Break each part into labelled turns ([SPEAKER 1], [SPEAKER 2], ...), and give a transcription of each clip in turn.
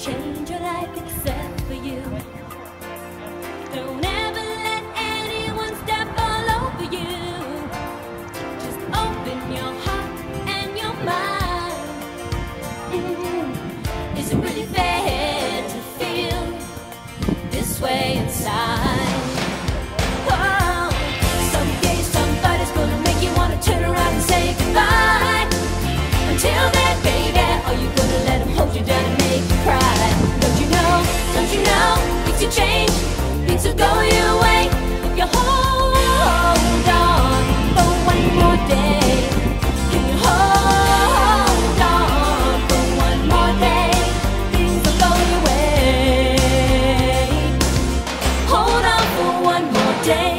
[SPEAKER 1] change your life except for you. Don't ever let anyone step all over you. Just open your heart and your mind. Is it really fair to feel this way inside? Oh, someday somebody's gonna make you wanna turn around and say goodbye. Until then, baby, are you gonna let him hold you down and make you cry? Don't you know, things will change, things will go your way if you hold on for one more day. Can you hold on for one more day? Things will go your way. Hold on for one more day.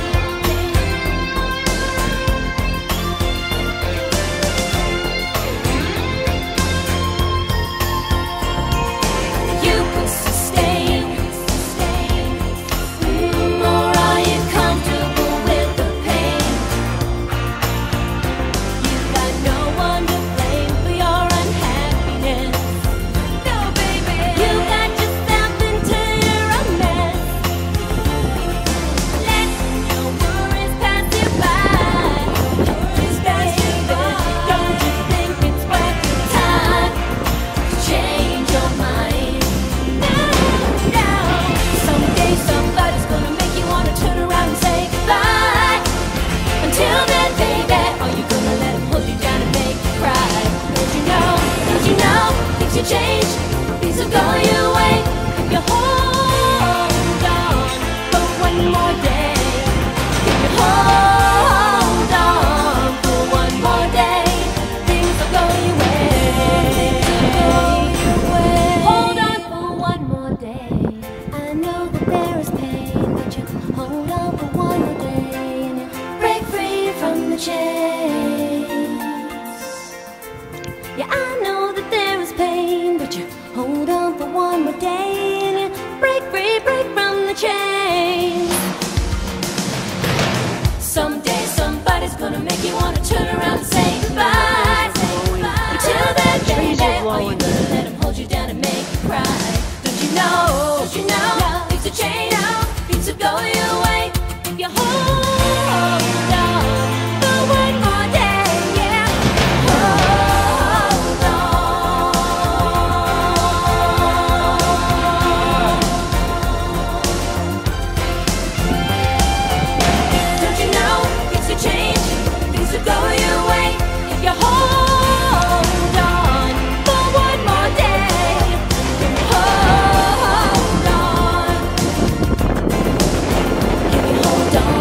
[SPEAKER 1] Change, things will go your way if you hold on for one more day. If you hold on for one more day, things will go your way. Hold on for one more day. I know that there is pain, but you hold on for one more day and you break free from the chains. Yeah, I know that there is pain, but you hold on for one more day and you break free, break from the chains. Someday somebody's gonna make you wanna turn around and say goodbye. Until then, baby, are you gonna let him hold you down and make you cry? Don't you know, things will change, things will go your way if you hold on for one more day. Yeah, hold on. Change, things will go your way if you hold on for one more day. Can you hold on? Can you hold on?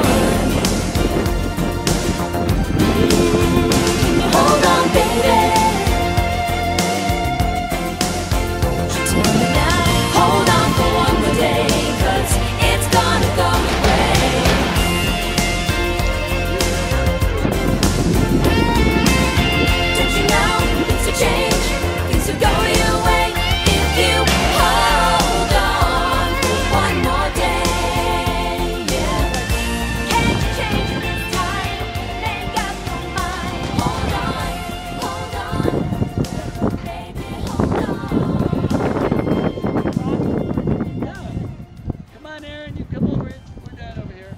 [SPEAKER 1] Can you hold on, baby? Won't you tell me now? Hold on for one more day, 'cause it's gonna go your way. Change, things will go your way if you hold on for one more day. Yeah, can't you change it this time? Make up your mind. Hold on, baby, hold on.
[SPEAKER 2] Yeah. Come on, Aaron, you come over. We're done over here.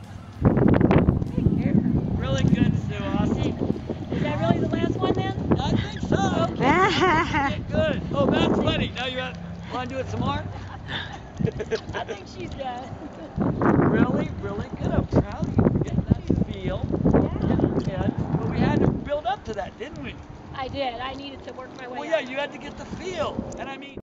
[SPEAKER 2] Really good, Sue. Awesome.
[SPEAKER 3] Is that really the last one then?
[SPEAKER 2] I think so. Okay. Good. Oh, that's funny. Now you want to do it some more?
[SPEAKER 3] I think she's done.
[SPEAKER 2] Really, really good. I'm proud of you for getting that feel.
[SPEAKER 3] Yeah.
[SPEAKER 2] But we had to build up to that, didn't we?
[SPEAKER 3] I did. I needed to work my way
[SPEAKER 2] Well,
[SPEAKER 3] up.
[SPEAKER 2] yeah, you had to get the feel. And I mean...